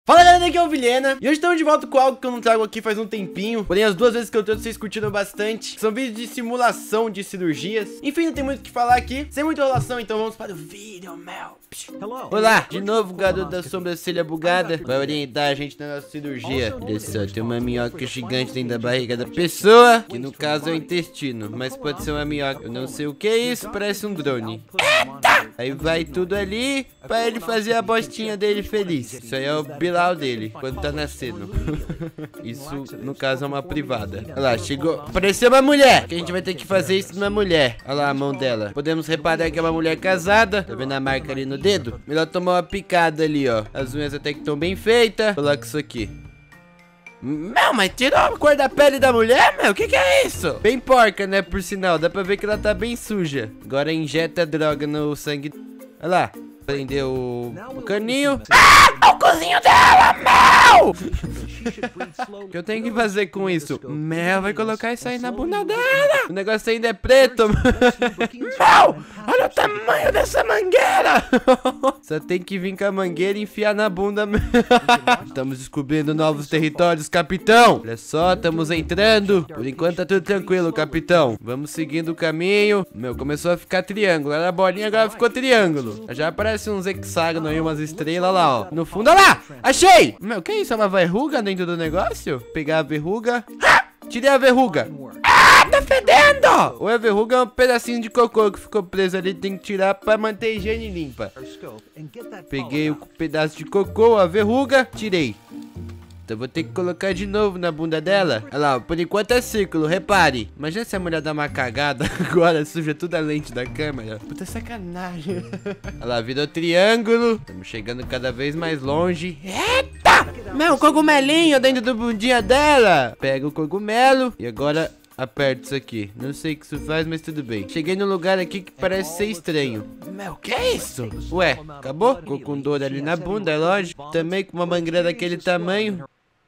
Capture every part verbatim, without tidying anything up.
Fala galera, aqui é o Vilhena e hoje estamos de volta com algo que eu não trago aqui faz um tempinho. Porém as duas vezes que eu trouxe vocês curtiram bastante. São vídeos de simulação de cirurgias. Enfim, não tem muito o que falar aqui, sem muita enrolação, então vamos para o vídeo, meu. Olá, de novo o garoto da sobrancelha bugada vai orientar a gente na nossa cirurgia. Olha só, tem uma minhoca gigante dentro da barriga da pessoa, que no caso é o intestino, mas pode ser uma minhoca. Eu não sei o que é isso, parece um drone. Eita! Aí vai tudo ali pra ele fazer a bostinha dele feliz. Isso aí é o Bilal dele, quando tá nascendo. Isso, no caso, é uma privada. Olha lá, chegou. Apareceu uma mulher, que a gente vai ter que fazer isso numa mulher. Olha lá a mão dela. Podemos reparar que é uma mulher casada. Tá vendo a marca ali no dedo? Melhor tomar uma picada ali, ó. As unhas até que estão bem feitas. Coloca isso aqui. Meu, mas tirou a cor da pele da mulher, meu? O que que é isso? Bem porca, né, por sinal. Dá pra ver que ela tá bem suja. Agora injeta droga no sangue. Olha lá. Prendeu o, o caninho. Ah, o cozinho dela, Mel! O que eu tenho que fazer com isso? Mel vai colocar isso aí na bunda dela. O negócio ainda é preto. Mel, olha o tamanho dessa mangueira. Só tem que vir com a mangueira e enfiar na bunda. Estamos descobrindo novos territórios, capitão. Olha só, estamos entrando. Por enquanto tá tudo tranquilo, capitão. Vamos seguindo o caminho. Meu, começou a ficar triângulo. Era bolinha, agora ficou triângulo. Já aparece uns hexágonos aí, umas estrelas lá, ó. No fundo, olha lá! Achei! Meu, que isso? É uma verruga dentro do negócio? Pegar a verruga. Ah! Tirei a verruga. Ah, tá fedendo! Ou a verruga é um pedacinho de cocô que ficou preso ali. Tem que tirar pra manter a higiene limpa. Peguei o pedaço de cocô, a verruga, tirei. Então vou ter que colocar de novo na bunda dela. Olha lá, por enquanto é círculo, repare. Imagina se a mulher dá uma cagada agora, suja toda a lente da câmera. Puta sacanagem. Olha lá, virou triângulo. Estamos chegando cada vez mais longe. Eita! Meu, cogumelinho dentro do bundinha dela. Pega o cogumelo e agora aperta isso aqui. Não sei o que isso faz, mas tudo bem. Cheguei num lugar aqui que parece ser estranho. Meu, que é isso? Ué, acabou? Ficou com dor ali na bunda, é lógico. Também com uma mangueira daquele tamanho.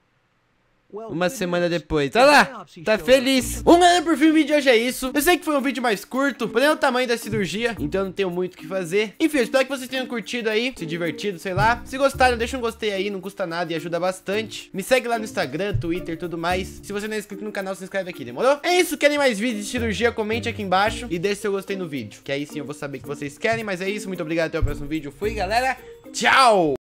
Uma semana depois, olha lá, tá feliz. Bom galera, por fim o vídeo de hoje é isso. Eu sei que foi um vídeo mais curto, porém é o tamanho da cirurgia, então não tenho muito o que fazer. Enfim, eu espero que vocês tenham curtido aí, se divertido, sei lá. Se gostaram, deixa um gostei aí, não custa nada e ajuda bastante. Me segue lá no Instagram, Twitter, tudo mais. Se você não é inscrito no canal, se inscreve aqui, demorou? É isso, querem mais vídeos de cirurgia, comente aqui embaixo e deixe seu gostei no vídeo, que aí sim eu vou saber que vocês querem. Mas é isso, muito obrigado, até o próximo vídeo. Fui galera, tchau!